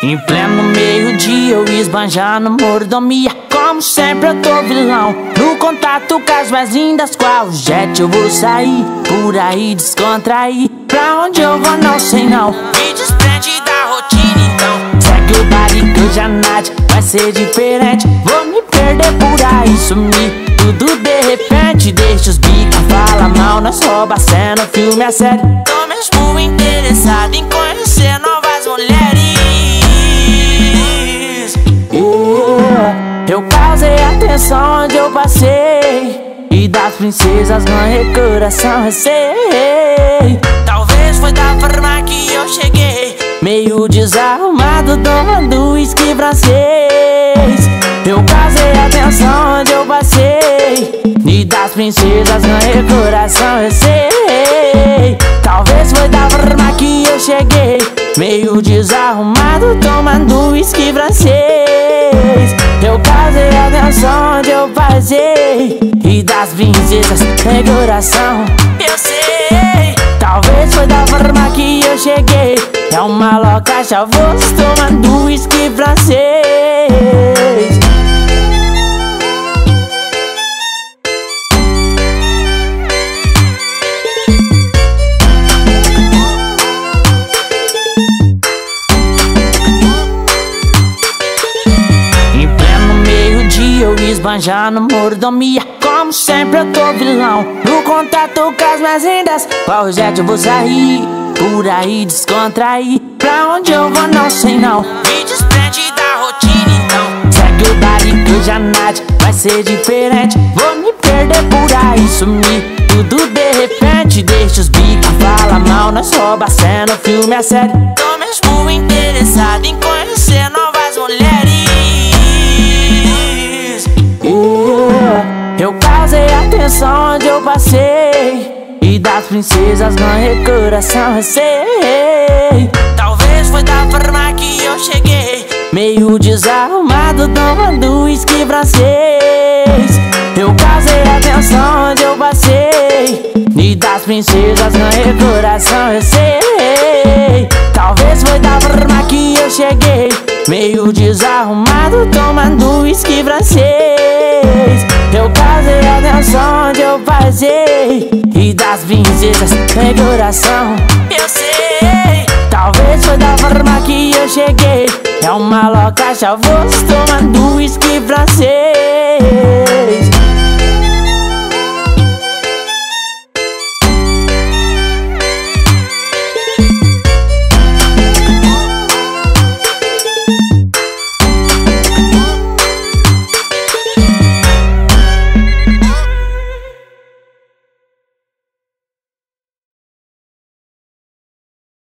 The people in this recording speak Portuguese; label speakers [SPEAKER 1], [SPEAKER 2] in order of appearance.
[SPEAKER 1] Em pleno meio-dia eu esbanjando mordomia. Como sempre eu tô vilão, no contato com as mais lindas. Qual jet eu vou sair, por aí descontrair. Pra onde eu vou não sei não, me desprende da rotina então. Segue o baile que hoje a night vai ser diferente. Vou me perder por aí, sumir tudo de repente. Deixa os bica, fala mal, nós rouba a cena, filme é sério. Tô mesmo interessado em conhecer novas mulheres. Eu causei atenção onde eu passei, e das princesas ganhei coração, receio. Talvez foi da forma que eu cheguei, meio desarrumado, tomando uísque francês. Eu causei atenção onde eu passei, e das princesas ganhei coração, receio. Talvez foi da forma que eu cheguei, meio desarrumado, tomando uísque francês. Eu causei atenção onde eu passei, e das princesas ganhei coração, eu sei. Talvez foi da forma que eu cheguei, é uma louca chavoso, tomando uísque francês. Eu esbanjando mordomia. Como sempre eu tô vilão, no contato com as mais lindas. Qual jet eu vou sair, por aí descontrair. Pra onde eu vou não sei não, me desprende da rotina então. Segue o baile que hoje a night vai ser diferente. Vou me perder por aí, sumir tudo de repente. Deixa os bica, fala mal, nós rouba a cena, o filme é sério. Tô mesmo interessado em conhecer novas mulheres. Eu causei atenção onde eu passei, e das princesas ganhei coração, receio. Talvez foi da forma que eu cheguei, meio desarrumado, tomando uísque francês. Eu causei atenção onde eu passei, e das princesas ganhei coração, receio. Talvez foi da forma que eu cheguei, meio desarrumado, tomando uísque francês. Eu causei atenção onde eu passei, e das princesas ganhei coração, eu sei. Talvez foi da forma que eu cheguei, é uma louca chavoso, tomando uísque francês.